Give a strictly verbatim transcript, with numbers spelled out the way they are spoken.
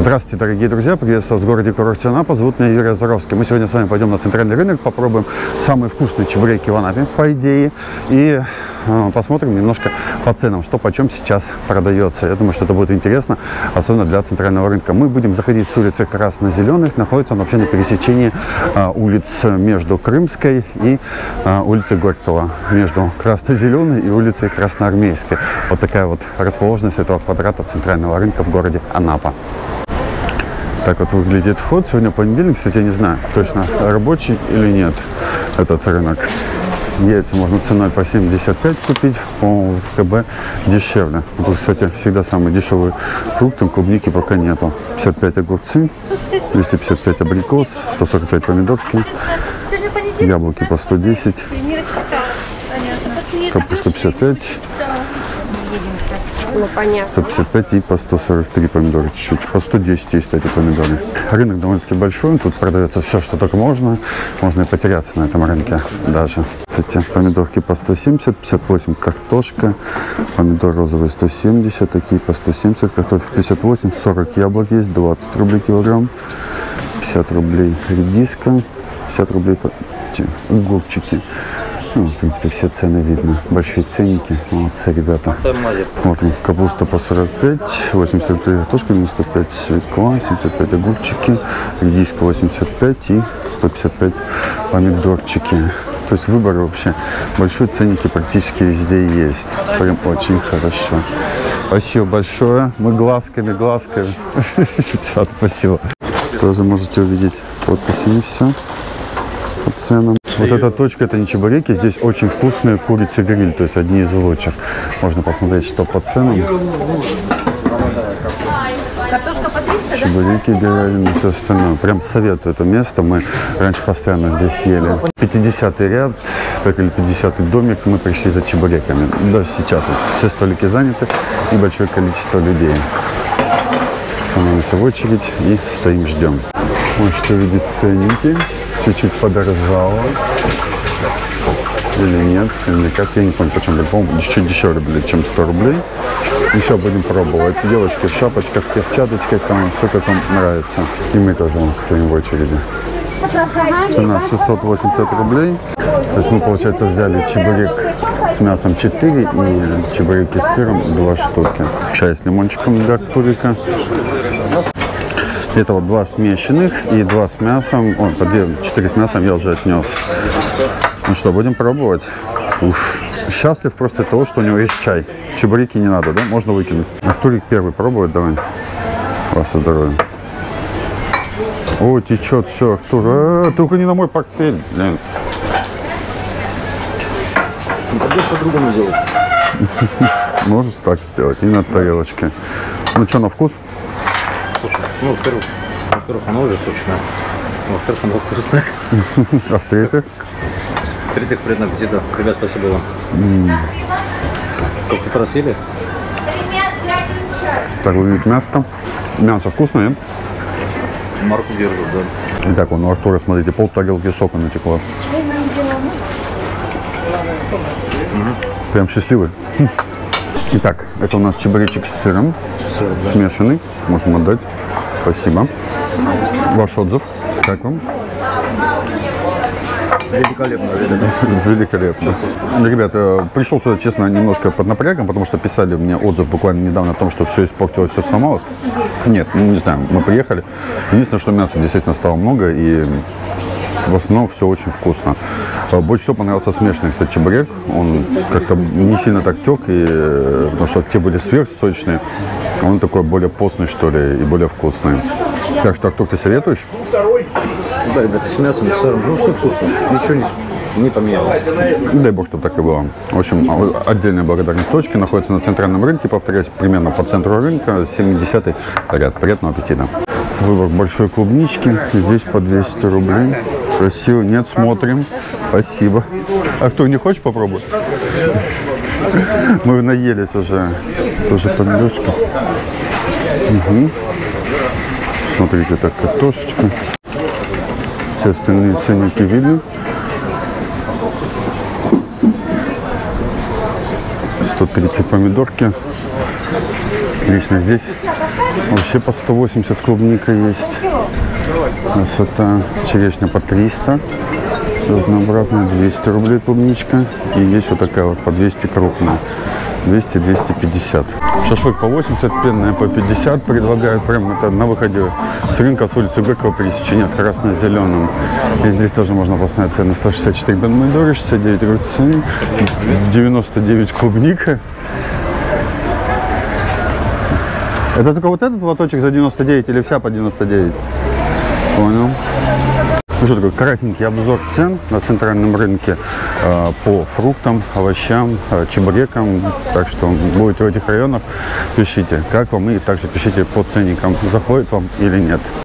Здравствуйте, дорогие друзья! Приветствую вас в городе курорте Анапа. Зовут меня Юрий Азаровский. Мы сегодня с вами пойдем на центральный рынок, попробуем самые вкусные чебуреки в Анапе, по идее, и э, посмотрим немножко по ценам, что почем сейчас продается. Я думаю, что это будет интересно, особенно для центрального рынка. Мы будем заходить с улицы Красно-Зеленых. Находится он вообще на пересечении э, улиц между Крымской и э, улицей Горького, между Красно-Зеленой и улицей Красноармейской. Вот такая вот расположенность этого квадрата центрального рынка в городе Анапа. Так вот выглядит вход. Сегодня понедельник, кстати, я не знаю, точно рабочий или нет этот рынок. Яйца можно ценой по семьдесят пять купить, по-моему, в КБ дешевле. Тут, кстати, всегда самые дешевые фрукты, клубники пока нету. пятьдесят пять огурцы, двести пятьдесят пять абрикос, сто сорок пять помидорки, яблоки по сто десять, капуста пятьдесят пять, сто пятьдесят пять и по сто сорок три помидоры чуть-чуть. По сто десять есть эти помидоры. Рынок довольно-таки большой. Тут продается все, что только можно. Можно и потеряться на этом рынке даже. Кстати, помидорки по сто семьдесят, пятьдесят восемь картошка. Помидор розовый сто семьдесят, такие по сто семьдесят. Картофель пятьдесят восемь, сорок яблок есть, двадцать рублей килограмм. пятьдесят рублей редиска, пятьдесят рублей огурчики. Ну, в принципе, все цены видно. Большие ценники. Молодцы, ребята. Смотрим, капуста по сорок пять, восемьдесят пять картошка, девяносто пять свекла, семьдесят пять огурчики, редиска восемьдесят пять и сто пятьдесят пять помидорчики. То есть выбор вообще большой, ценники практически везде есть. Прям очень хорошо. Спасибо большое. Мы глазками, глазками. Спасибо. Тоже можете увидеть подписи и все по ценам. Вот эта точка, это не чебуреки, здесь очень вкусные курицы гриль, то есть одни из лучших. Можно посмотреть, что по ценам. Картошка по триста, чебуреки, говядина, все остальное. Прям советую это место, мы раньше постоянно здесь ели. пятидесятый ряд, так или пятидесятый домик, мы пришли за чебуреками. Даже сейчас вот, все столики заняты и большое количество людей. Становимся в очередь и стоим, ждем. Можете увидеть ценники. Чуть-чуть подорожало. Или нет. Мне кажется, я не понял, почему. По-моему, чуть дешевле были, чем сто рублей. Еще будем пробовать. Девочки в шапочках, в перчаточках, там все как вам нравится. И мы тоже вон, стоим в очереди. Цена шестьсот восемьдесят рублей. То есть мы, получается, взяли чебурек с мясом четыре и чебуреки с сыром два штуки. Чай с лимончиком для турика. Это вот два смешанных и два с мясом. Ой, по две, четыре с мясом я уже отнес. Ну что, будем пробовать. Уф. Счастлив просто от того, что у него есть чай. Чебуреки не надо, да? Можно выкинуть. Артурик первый пробует, давай. Ваше здоровье. О, течет все, Артур. А, только не на мой портфель. Блин. По-другому делать. Можешь так сделать. И на тарелочке. Ну что, на вкус? Слушай, ну, во-первых, во-первых, оно уже сочное. Во-вторых, оно вкусное. А в-третьих? В-третьих, приятного аппетита. Ребят, спасибо вам. Mm. Сколько просили? Так, выглядит мяско. Мясо вкусное, нет? Марку держит, да. Итак, вон у Артура, смотрите, пол тарелки сока натекло. Угу. Прям счастливый. Итак, это у нас чебуречек с сыром. Сыр, да. Смешанный. Можем отдать. Спасибо. Ваш отзыв. Как вам? Великолепно. Великолепно. Ребята, пришел сюда, честно, немножко под напрягом, потому что писали мне отзыв буквально недавно о том, что все испортилось, все сломалось. Нет, ну, не знаю, мы приехали. Единственное, что мяса действительно стало много, и в основном все очень вкусно. Больше всего понравился смешанный, кстати, чебурек. Он как-то не сильно так тек, и, потому что те были сверхсочные. Он такой более постный, что ли, и более вкусный. Так что, Артур, ты советуешь? Да, ребята, с мясом, с сыром, ну все вкусно. Ничего не, не поменялось. Дай бог, чтобы так и было. В общем, отдельная благодарность точке. Находится на центральном рынке, повторяюсь, примерно по центру рынка. семидесятый ряд. Приятного аппетита. Выбор большой клубнички. Здесь по двести рублей. Красиво. Нет, смотрим. Спасибо. А кто, не хочешь попробовать? Мы наелись уже. Тоже помидорчики. Угу. Смотрите, так картошечка. Все остальные ценники видны. сто тридцать помидорки. Лично здесь Вообще по сто восемьдесят клубника есть. Красота. Черешня по триста. Разнообразная. двести рублей клубничка. И есть вот такая вот по двести крупная. двести — двести пятьдесят. Шашлык по восемьдесят, пенная по пятьдесят предлагают. Прям это на выходе с рынка, с улицы Горького, пересечения с красно-зеленым. И здесь тоже можно посмотреть цены. сто шестьдесят четыре помидоры, шестьдесят девять огурцы, девяносто девять клубника. Это только вот этот лоточек за девяносто девять или вся по девяносто девять? Понял. Ну что такое, кратенький обзор цен на центральном рынке э, по фруктам, овощам, э, чебурекам. Так что будете в этих районах, пишите, как вам, и также пишите по ценникам, заходит вам или нет.